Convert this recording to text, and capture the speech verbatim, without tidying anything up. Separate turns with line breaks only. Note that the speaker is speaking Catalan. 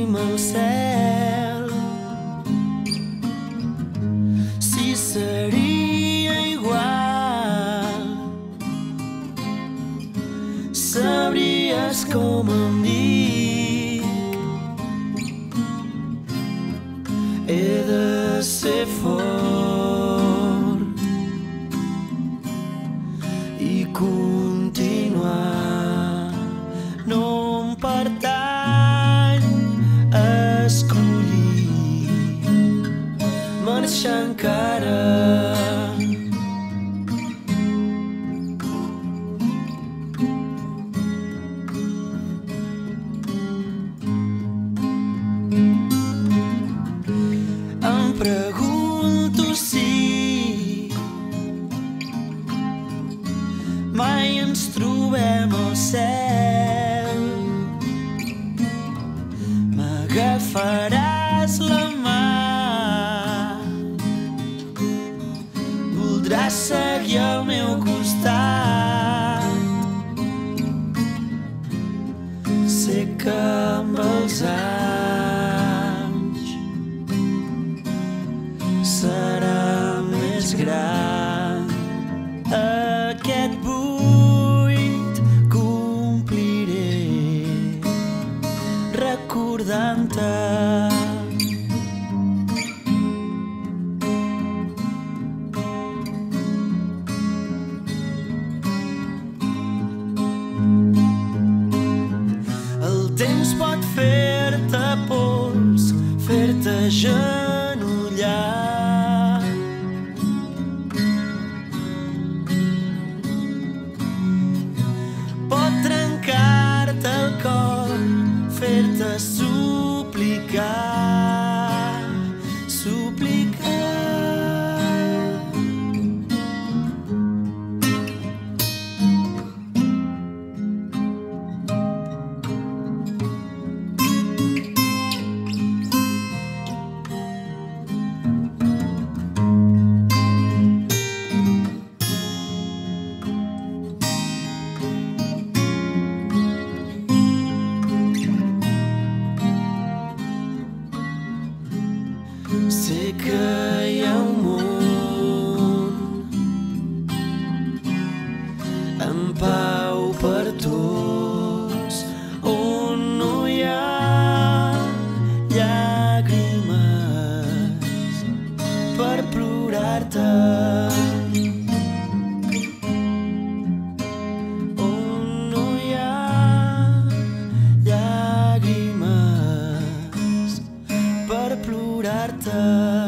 tenim al cel. Si seria igual, sabries com em dic. He de ser fort i continuar. No em pertany escollir marxar encara. Em pregunto si mai ens trobem al cel. M'agafaràs la mà, voldràs seguir al meu costat. Sé que amb els anys serà més gran aquest buit que ompliré recordant-te. El temps pot fer-te pols, fer-te agenollar. Pot trencar-te el cor, fer-te suplicar, suplicar. Sé que hi ha un món en pau per tots, on no hi ha llàgrimes per plorar-te, on no hi ha llàgrimes per plorar-te.